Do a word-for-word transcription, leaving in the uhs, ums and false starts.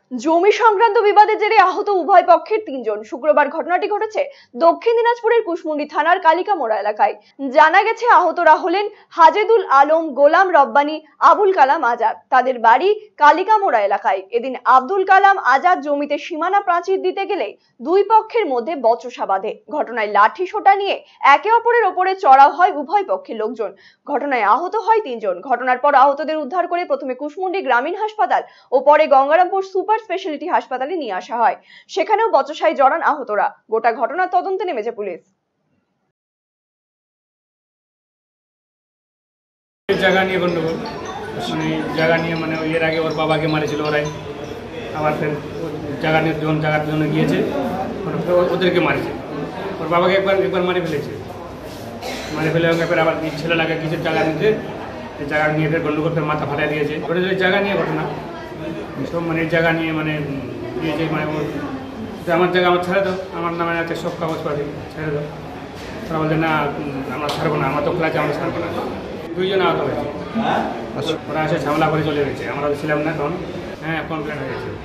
জমি সংক্রান্ত বিবাদের জেরে আহত উভয় পক্ষের তিনজন। শুক্রবার ঘটনাটি ঘটেছে দক্ষিণ দিনাজপুরের কুশমুন্ডি থানার কালিকামোড়া এলাকায়। জানা গেছে আহতরা হলেন হাজেদুল আলম, গোলাম রব্বানী, আবুল কালাম আজাদ। তাদের বাড়ি কালিকামোড়া এলাকায়। এদিন আব্দুল কালাম আজাদ জমিতে সীমানা প্রাচীর দিতে গেলে দুই পক্ষের মধ্যে বচসা বাধে। ঘটনায় লাঠি সোঁটা নিয়ে একে অপরের ওপরে চড়াও হয় উভয় পক্ষের লোকজন। ঘটনায় আহত হয় তিনজন। ঘটনার পর আহতদের উদ্ধার করে প্রথমে কুশমুন্ডি গ্রামীণ হাসপাতাল ও পরে গঙ্গারামপুর সুপার স্পেশালিটি হাসপাতালে নিয়ে আসা হয়। সেখানেও বচসায় জড়ান আহতরা। গোটা ঘটনার তদন্তে নেমেছে পুলিশ। জায়গা নিয়ে গন্ডগোল, মানে জায়গা নিয়ে মানে এর আগে ওর বাবাকে মারেছিল ওরাই, আবার ফের জায়গা নিয়ে যখন জায়গার জন্য গিয়েছে ওদেরকে মারেছে। ওর বাবাকে একবার একবার মারে ফেলেছে, মারে ফেলে একবার আবার ছেলে লাগে কিছু জায়গা নিতে, জায়গা নিয়ে ফের গন্ডগোল ফের মাথা ফাটাই দিয়েছে। ওটা জায়গা নিয়ে ঘটনা সব, মানে জায়গা নিয়ে মানে দিয়েছে, মানে ওর আমার জায়গা আমার ছেড়ে দাও, আমার নামে আছে সব কাগজপাতি, ছেড়ে দাও। ওরা বলছে না আমরা ছাড়বো না, আমার তো খোলা আছে, আমরা ছাড়বো না। দুইজন আহত হয়েছে, ওরা এসে ঝামেলা করে চলে গেছে, আমরা ছিলাম না তখন। হ্যাঁ, কমপ্লেন হয়ে গেছে।